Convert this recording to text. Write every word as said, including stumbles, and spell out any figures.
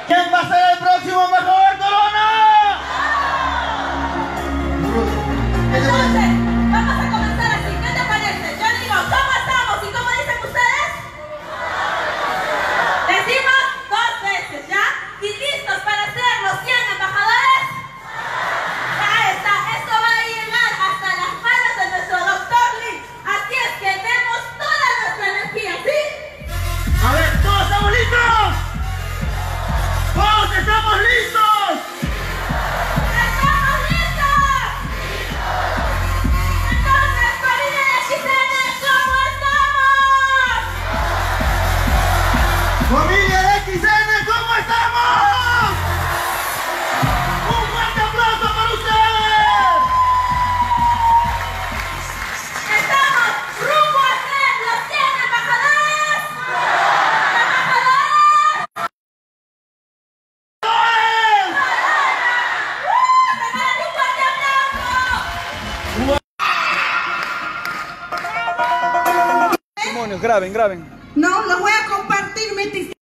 ¿Quién va a ser el próximo embajador Corona? Entonces, vamos a comenzar así. ¿Qué te parece? Yo digo, ¿cómo estamos? ¿Y cómo dicen ustedes? Decimos dos veces, ¿ya? ¿Y listos para ser los cien embajadores? Ahí está. Esto va a llegar hasta las manos de nuestro doctor Lee. Así es que demos toda nuestra energía, ¿sí? A ver, ¿todos estamos listos? ¡Todos estamos listos! ¡Estamos listos! Entonces, familia de X N, ¿cómo estamos? ¡Familia de X N, ¿cómo estamos? ¡Un fuerte aplauso para ustedes! Estamos rumbo a ser los cien embajadores. ¡Embajadores! ¡Regálate un fuerte aplauso! Demonios, graben, graben. No, los voy a compartir, Metis.